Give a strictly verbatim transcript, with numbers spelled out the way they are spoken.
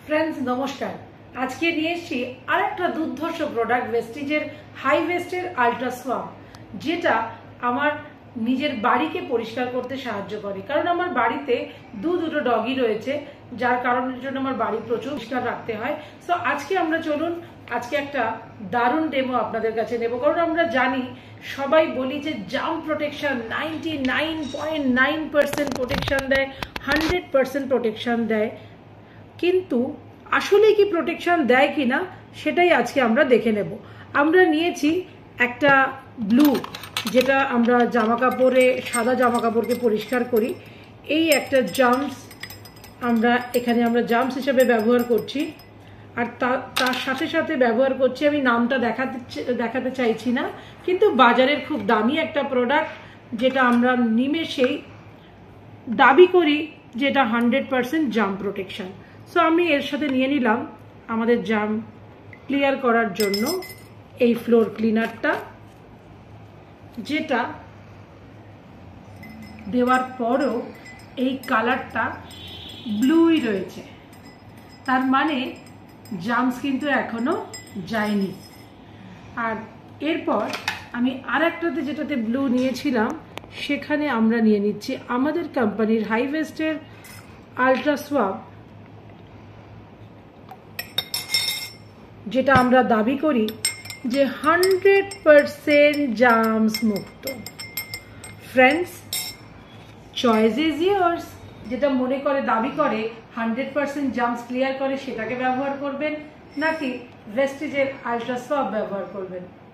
Friends नमस्कार। आज के নিয়ে এসেছি আরেকটা দুর্ধর্ষ প্রোডাক্ট ভেস্টিজের হাই ভেস্টের আলট্রা সোয়াব, যেটা আমার নিজের বাড়িকে পরিষ্কার করতে সাহায্য করে। কারণ আমার বাড়িতে দু দুটো ডগি রয়েছে, যার কারণের জন্য আমার বাড়ি প্রচুর পরিষ্কার রাখতে হয়। সো আজকে আমরা চলুন আজকে একটা দারুণ ডেমো আপনাদের কাছে নেব। কারণ আমরা জানি, সবাই বলি যে germ protection ninety nine point nine percent protection দেয়, হান্ড্রেড পার্সেন্ট প্রোটেকশন দেয়, কিন্তু আসলে কি প্রোটেকশন দেয় কিনা সেটাই আজকে আমরা দেখে নেব। আমরা নিয়েছি একটা ব্লু, যেটা আমরা জামা কাপড়ে সাদা জামা কাপড়কে পরিষ্কার করি। এই একটা জার্মস আমরা এখানে আমরা জার্মস হিসেবে ব্যবহার করছি, আর তার সাথে সাথে ব্যবহার করছি, আমি নামটা দেখাতে দেখাতে চাইছি না, কিন্তু বাজারের খুব দামি একটা প্রোডাক্ট, যেটা আমরা নিমেষেই দাবি করি যেটা hundred percent germ protection. So আমি এর সাথে নিয়ে নিলাম আমাদের জার্ম ক্লিয়ার করার জন্য এই ফ্লোর ক্লিনারটা, যেটা দেওয়ার পরও এই কালারটা ব্লুই রয়েছে, তার মানে জার্মস কিন্তু এখনো যায়নি। আর এরপর আমি আর একটাতে যেটাতে ব্লু নিয়েছিলাম, সেখানে আমরা নিয়ে নিচ্ছি আমাদের কোম্পানির হাই ভেস্টের আলট্রা সোয়াব, যেটা আমরা দাবি করি যে হান্ড্রেড পার্সেন্ট জার্মস মুক্ত। Friends, choice is yours. যেটা মনে করে দাবি করে হান্ড্রেড পার্সেন্ট জার্মস ক্লিয়ার করে, সেটাকে ব্যবহার করবেন, নাকি ভেস্টিজের আলট্রা সোয়াব ব্যবহার করবেন।